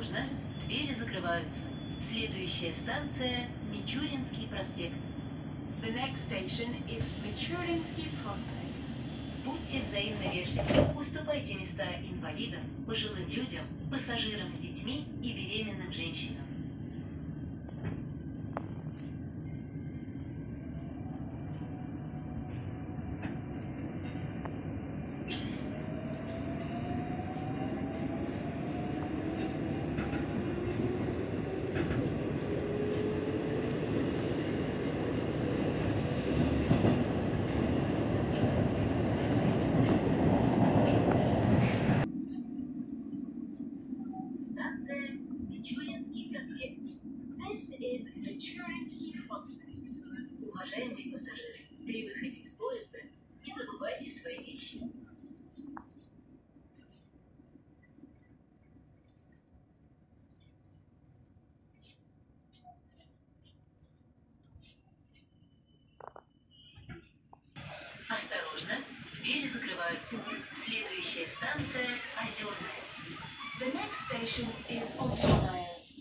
Осторожно, двери закрываются. Следующая станция – Мичуринский проспект. The next station is Michurinsky Prospect. Будьте взаимно вежливы. Уступайте места инвалидам, пожилым людям, пассажирам с детьми и беременным женщинам. Станция Мичуринский проспект. This is Michurinsky Prospect. Уважаемые пассажиры, при выходе из поезда не забывайте свои вещи. Осторожно, двери закрываются. Следующая станция – Озерная. The next station is Ozorная.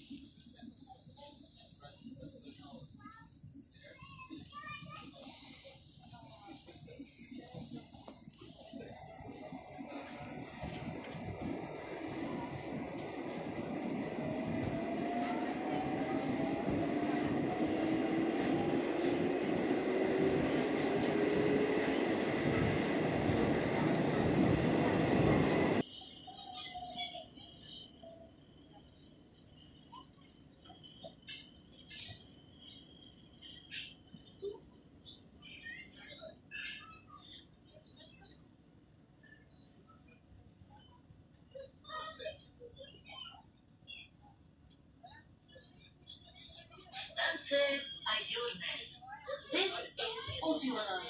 Станция Озерная. This is Ozorная.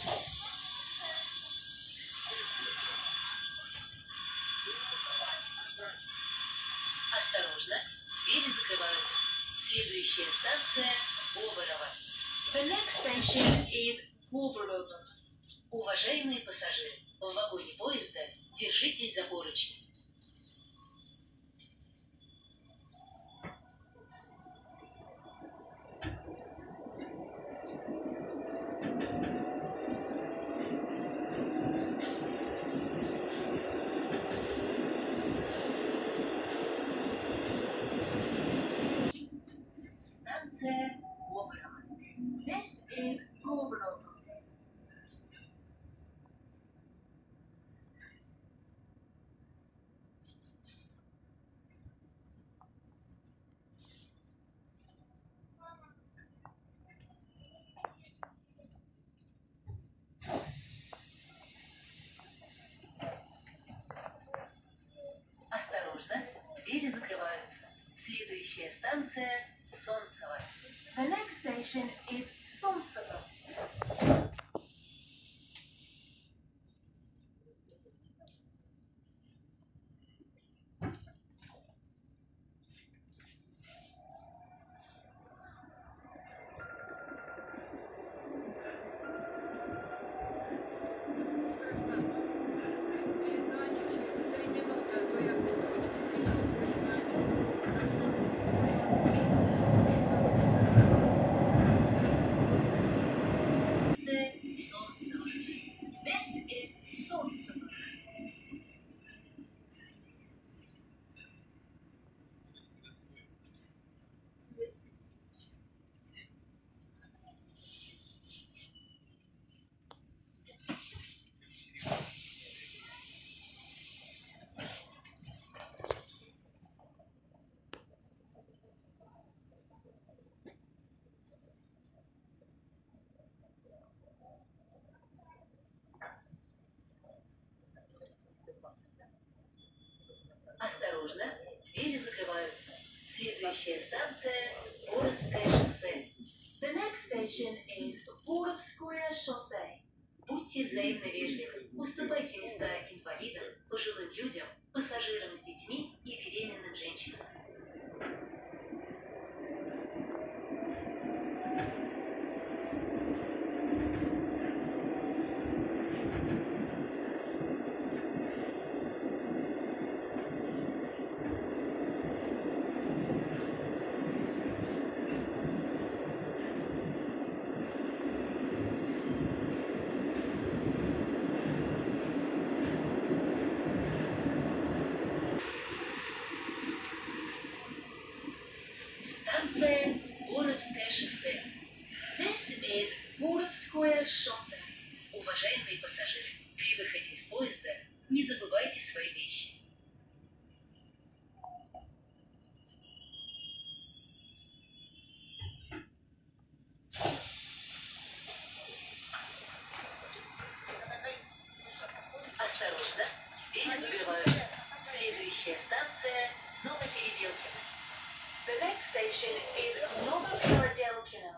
Осторожно, двери закрываются. Следующая станция – Говорово. The next station is Govorovo. Уважаемые пассажиры, в вагоне поезда держитесь за поручни. Станция Говорово. This is Govorovo. Осторожно, двери закрываются. Следующая станция – Солнцево. The next station is Solntsevo. Перезвони через 3 минуты, а то я, блин, через 3 минуты перезвоню. Солнцево. This is Solntsevo. Осторожно, двери закрываются. Следующая станция – Боровское шоссе. The next station is Borovskoye Шоссе. Будьте взаимно вежливы. Уступайте места инвалидам, пожилым людям, пассажирам с детьми и беременным женщинам. Malchance. Уважаемые пассажиры, при выходе из поезда не забывайте свои вещи. Осторожно, двери закрываются. Следующая станция Новопеределкино. The next station is Novoperedelkino.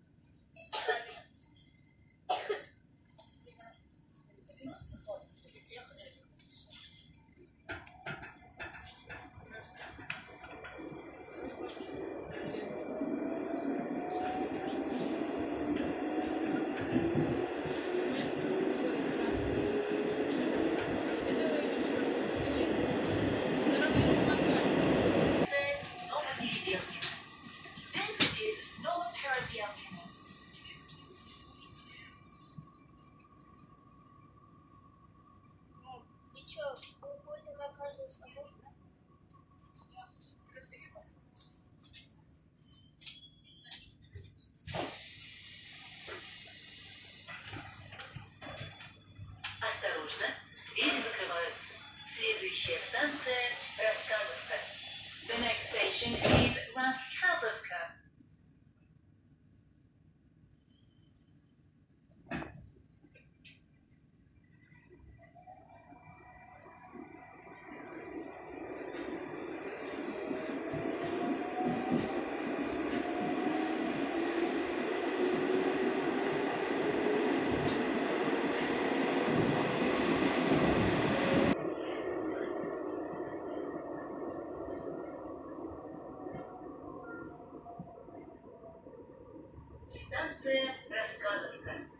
Новопеределкино. This is Novoperedelkino. И чё, вы будете на каждую остановку? Осторожно, двери закрываются. Следующая станция Рассказовка. The next station is Raskazovka. Станция Рассказовка.